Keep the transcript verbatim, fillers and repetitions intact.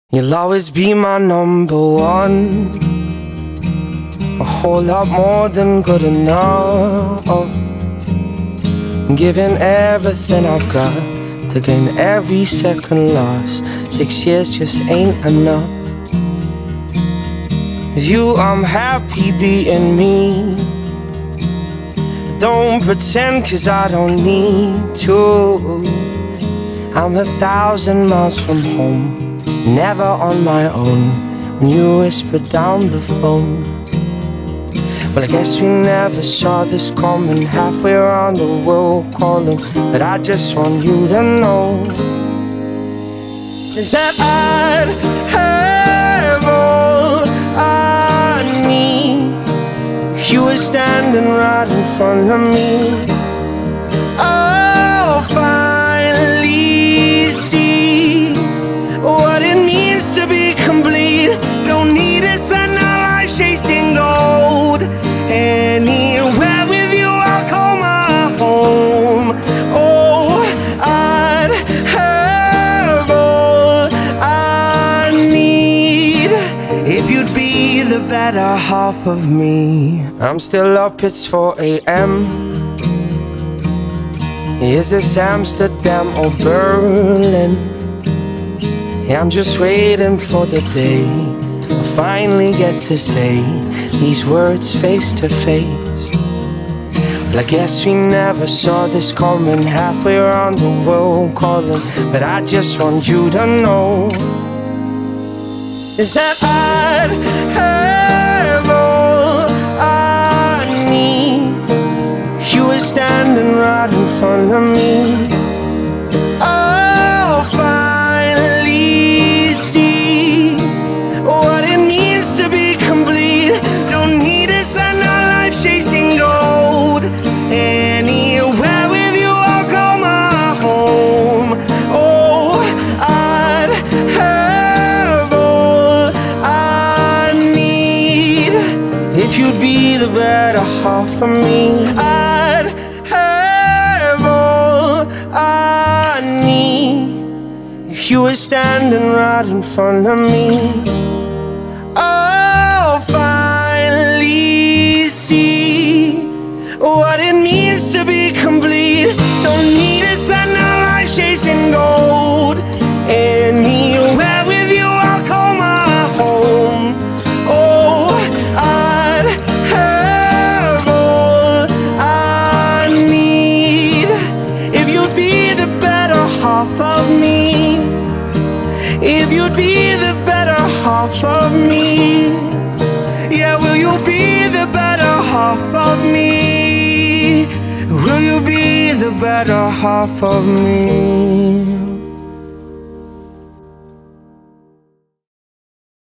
You'll always be my number one, a whole lot more than good enough. Giving everything I've got to gain every second lost. Six years just ain't enough. With you I'm happy being me. Don't pretend, cause I don't need to. I'm a thousand miles from home, never on my own. When you whisper down the phone, well, I guess we never saw this coming. Halfway around the world calling, but I just want you to know that I'd have all I need if you were standing right in front of me. I'll finally see what it means to be complete. Don't need to spend our life chasing gold. Anywhere with you I'll call my home. Oh, I'd have all I need if you'd be the better half of me. I'm still up, it's four A M Is this Amsterdam or Berlin? Yeah, I'm just waiting for the day I'll finally get to say these words face to face. Well, I guess we never saw this coming. Halfway around the world calling, but I just want you to know that I'd have all I need if you were standing right in front of me. I'll finally see what it means to be complete. Don't need to spend our life chasing gold. Anywhere with you I'll call my home. Oh, I'd have all I need if you'd be the better half of me. I'd have all I need if you were standing right in front of me. I'll finally see what it means to be complete. Don't need to spend our life chasing gold. Anywhere with you I'll call my home. Oh, I'd have all I need if you'd be the better half of me. If you'd be the better half of me. Yeah, will you be the better half of me? Will you be the better half of me?